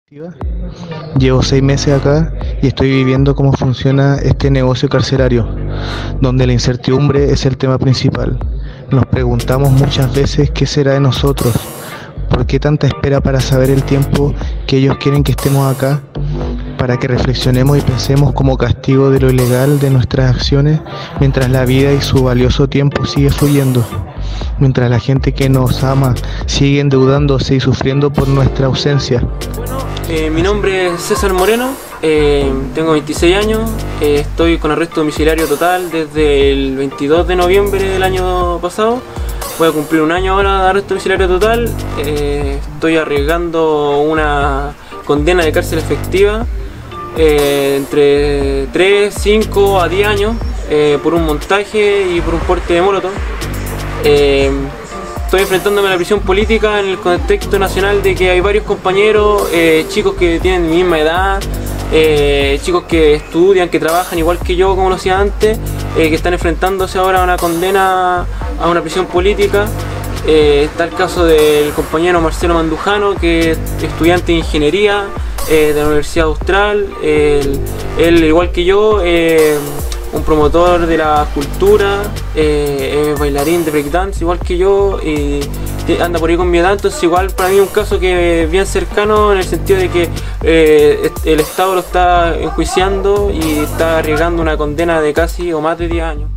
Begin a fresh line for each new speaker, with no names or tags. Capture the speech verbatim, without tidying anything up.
Activa. Llevo seis meses acá y estoy viviendo cómo funciona este negocio carcelario, donde la incertidumbre es el tema principal. Nos preguntamos muchas veces qué será de nosotros, por qué tanta espera para saber el tiempo que ellos quieren que estemos acá, para que reflexionemos y pensemos como castigo de lo ilegal de nuestras acciones, mientras la vida y su valioso tiempo sigue fluyendo, mientras la gente que nos ama sigue endeudándose y sufriendo por nuestra ausencia.
Bueno, eh, mi nombre es César Moreno, eh, tengo veintiséis años, eh, estoy con arresto domiciliario total desde el veintidós de noviembre del año pasado. Voy a cumplir un año ahora de arresto domiciliario total. Eh, estoy arriesgando una condena de cárcel efectiva eh, entre tres, cinco a diez años eh, por un montaje y por un porte de molotov. Eh, Estoy enfrentándome a la prisión política en el contexto nacional de que hay varios compañeros, eh, chicos que tienen mi misma edad, eh, chicos que estudian, que trabajan igual que yo, como lo hacía antes, eh, que están enfrentándose ahora a una condena a una prisión política. Eh, está el caso del compañero Marcelo Mandujano, que es estudiante de ingeniería eh, de la Universidad Austral. Él, él igual que yo, eh, un promotor de la cultura, eh, es bailarín de breakdance igual que yo y anda por ahí con mi edad, entonces igual para mí es un caso que es bien cercano en el sentido de que eh, el Estado lo está enjuiciando y está arriesgando una condena de casi o más de diez años.